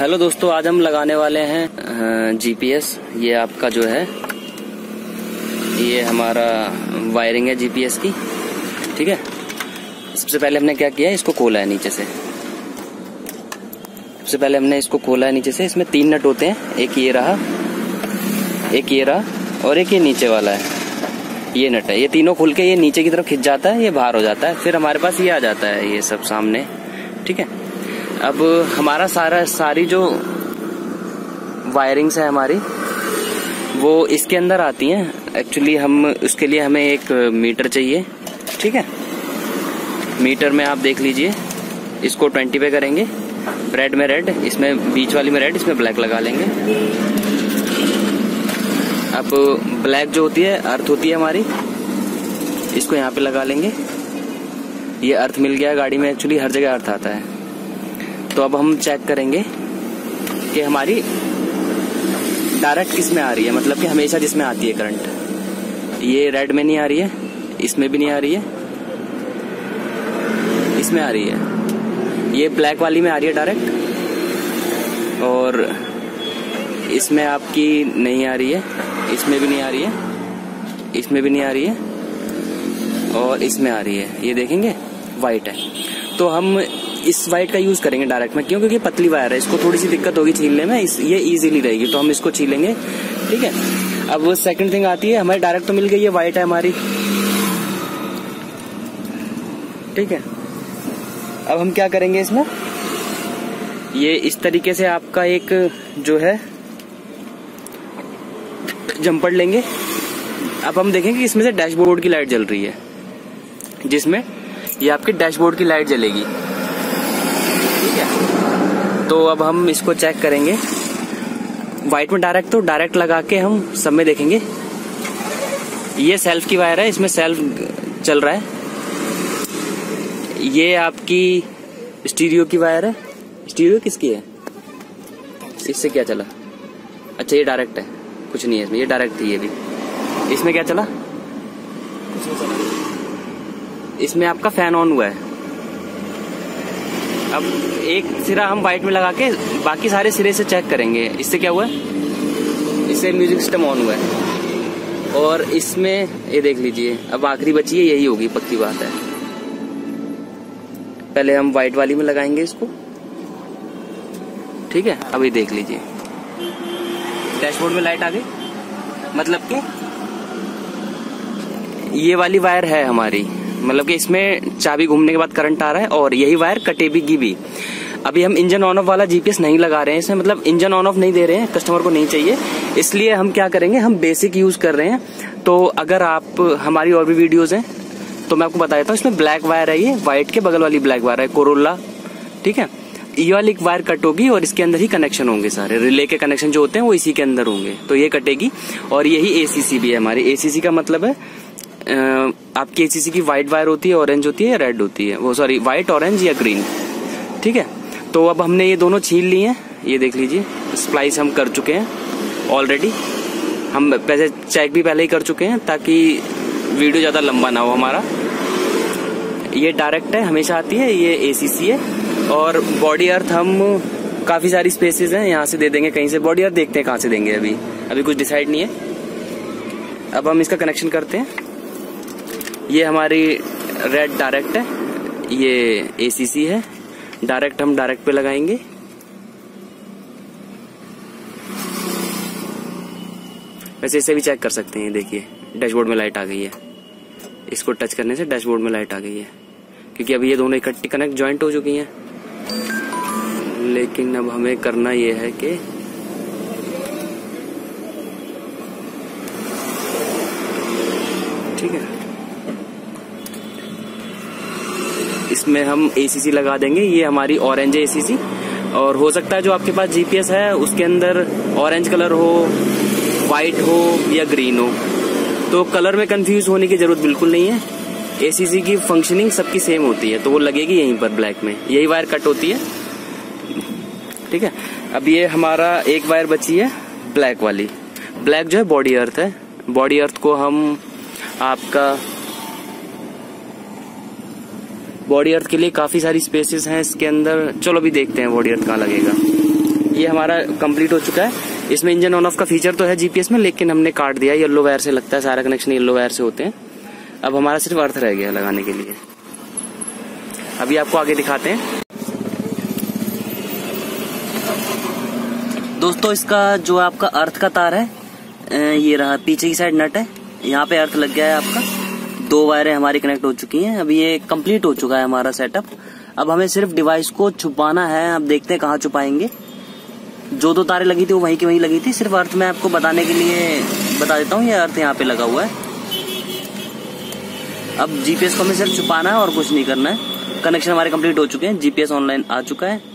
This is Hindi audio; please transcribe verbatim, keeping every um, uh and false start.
हेलो दोस्तों, आज हम लगाने वाले हैं जीपीएस। ये आपका जो है ये हमारा वायरिंग है जीपीएस की। ठीक है, सबसे पहले हमने क्या किया है, इसको खोला है नीचे से। सबसे पहले हमने इसको खोला है नीचे से। इसमें तीन नट होते हैं, एक ये रहा, एक ये रहा और एक ये नीचे वाला है। ये नट है, ये तीनों खुल के ये नीचे की तरफ खिंच जाता है, ये बाहर हो जाता है। फिर हमारे पास ये आ जाता है ये सब सामने। ठीक है, अब हमारा सारा सारी जो वायरिंग्स है हमारी वो इसके अंदर आती हैं। एक्चुअली हम उसके लिए हमें एक मीटर चाहिए। ठीक है, मीटर में आप देख लीजिए, इसको ट्वेंटी पे करेंगे। रेड में रेड, इसमें बीच वाली में रेड, इसमें ब्लैक लगा लेंगे। अब ब्लैक जो होती है अर्थ होती है हमारी, इसको यहाँ पे लगा लेंगे। ये अर्थ मिल गया गाड़ी में, एक्चुअली हर जगह अर्थ आता है। तो अब हम चेक करेंगे कि हमारी डायरेक्ट किस में आ रही है, मतलब कि हमेशा जिसमें आती है करंट। ये रेड में नहीं आ रही है, इसमें भी नहीं आ रही है, इसमें आ रही है। ये ब्लैक वाली में आ रही है डायरेक्ट, और इसमें आपकी नहीं आ रही है, इसमें भी नहीं आ रही है, इसमें भी नहीं आ रही है, और इसमें आ रही है। ये देखेंगे व्हाइट है, तो हम इस वाइट का यूज करेंगे डायरेक्ट में। क्यों? क्योंकि पतली वायर है, इसको थोड़ी सी दिक्कत होगी छीलने में, इस, ये इजीली रहेगी, तो हम इसको छीलेंगे। ठीक है, अब सेकंड थिंग आती है हमारी, डायरेक्ट तो मिल गई, ये वाइट है हमारी। ठीक है, अब हम क्या करेंगे इसमें, ये इस तरीके से आपका एक जो है जम्पर लेंगे। अब हम देखेंगे कि इसमें से डैशबोर्ड की लाइट जल रही है, जिसमें ये आपके डैशबोर्ड की लाइट जलेगी। ठीक है, तो अब हम इसको चेक करेंगे व्हाइट में डायरेक्ट, तो डायरेक्ट लगा के हम सब में देखेंगे। ये सेल्फ की वायर है, इसमें सेल्फ चल रहा है। ये आपकी स्टीरियो की वायर है। स्टीरियो किसकी है, इससे क्या चला? अच्छा, ये डायरेक्ट है, कुछ नहीं है इसमें, ये डायरेक्ट थी। ये भी इसमें क्या चला? कुछ नहीं चला। इसमें आपका फैन ऑन हुआ है। अब एक सिरा हम व्हाइट में लगा के बाकी सारे सिरे से चेक करेंगे, इससे क्या हुआ है, इससे म्यूजिक सिस्टम ऑन हुआ है। और इसमें ये देख लीजिए, अब आखिरी बची है, यही होगी, पक्की बात है। पहले हम व्हाइट वाली में लगाएंगे इसको। ठीक है, अभी देख लीजिए डैशबोर्ड में लाइट आ गई, मतलब कि ये वाली वायर है हमारी, मतलब कि इसमें चाबी घूमने के बाद करंट आ रहा है, और यही वायर कटेगी भी। अभी हम इंजन ऑन ऑफ वाला जीपीएस नहीं लगा रहे हैं इसमें, मतलब इंजन ऑन ऑफ नहीं दे रहे हैं, कस्टमर को नहीं चाहिए, इसलिए हम क्या करेंगे, हम बेसिक यूज कर रहे हैं। तो अगर आप हमारी और भी वीडियोस हैं तो मैं आपको बता देता हूँ। इसमें ब्लैक वायर है, ये व्हाइट के बगल वाली ब्लैक वायर है, कोरोला। ठीक है, ये वाली वायर कट होगी और इसके अंदर ही कनेक्शन होंगे, सारे रिले के कनेक्शन जो होते हैं वो इसी के अंदर होंगे, तो ये कटेगी। और यही एसीसी भी है हमारी। एसीसी का मतलब है आपकी एसीसी की व्हाइट वायर होती है, ऑरेंज होती है या रेड होती है, वो सॉरी व्हाइट, ऑरेंज या ग्रीन। ठीक है, तो अब हमने ये दोनों छील ली हैं। ये देख लीजिए, स्प्लाइस हम कर चुके हैं ऑलरेडी। हम वैसे चेक भी पहले ही कर चुके हैं ताकि वीडियो ज्यादा लंबा ना हो हमारा। ये डायरेक्ट है, हमेशा आती है, ये एसीसी है। और बॉडी अर्थ हम काफी सारी स्पेसेस हैं, यहाँ से दे देंगे कहीं से। बॉडी अर्थ देखते हैं कहाँ से देंगे, अभी अभी कुछ डिसाइड नहीं है। अब हम इसका कनेक्शन करते हैं। ये हमारी रेड डायरेक्ट है, ये एसीसी है। डायरेक्ट हम डायरेक्ट पे लगाएंगे। वैसे इसे भी चेक कर सकते हैं, देखिए डैशबोर्ड में लाइट आ गई है। इसको टच करने से डैशबोर्ड में लाइट आ गई है, क्योंकि अभी ये दोनों इकट्ठी कनेक्ट ज्वाइंट हो चुकी हैं। लेकिन अब हमें करना ये है कि ठीक है, इसमें हम एसीसी लगा देंगे। ये हमारी ऑरेंज है एसीसी, और हो सकता है जो आपके पास जीपीएस है उसके अंदर ऑरेंज कलर हो, व्हाइट हो या ग्रीन हो, तो कलर में कंफ्यूज होने की जरूरत बिल्कुल नहीं है। एसीसी की फंक्शनिंग सबकी सेम होती है, तो वो लगेगी यहीं पर ब्लैक में, यही वायर कट होती है। ठीक है, अब ये हमारा एक वायर बची है ब्लैक वाली। ब्लैक जो है बॉडी अर्थ है। बॉडी अर्थ को हम आपका बॉडी अर्थ के लिए काफी सारी स्पेसेस हैं इसके अंदर। चलो अभी देखते हैं बॉडी अर्थ कहाँ लगेगा। ये हमारा कंप्लीट हो चुका है। इसमें इंजन ऑन ऑफ का फीचर तो है जीपीएस में, लेकिन हमने काट दिया, येलो वायर से लगता है, सारा कनेक्शन येलो वायर से होते हैं। अब हमारा सिर्फ अर्थ रह गया लगाने के लिए। अभी आपको आगे दिखाते हैं। दोस्तों इसका जो आपका अर्थ का तार है, ये रहा पीछे की साइड नट है, यहाँ पे अर्थ लग गया है आपका। दो वायरें हमारी कनेक्ट हो चुकी हैं। अभी ये कंप्लीट हो चुका है हमारा सेटअप। अब हमें सिर्फ डिवाइस को छुपाना है। अब देखते हैं कहाँ छुपाएंगे। जो दो तारें लगी थी वो वहीं की वहीं लगी थी। सिर्फ अर्थ मैं आपको बताने के लिए बता देता हूँ, ये अर्थ यहाँ पे लगा हुआ है। अब जीपीएस को हमें सिर्फ छुपाना है और कुछ नहीं करना है। कनेक्शन हमारे कंप्लीट हो चुके हैं, जीपीएस ऑनलाइन आ चुका है।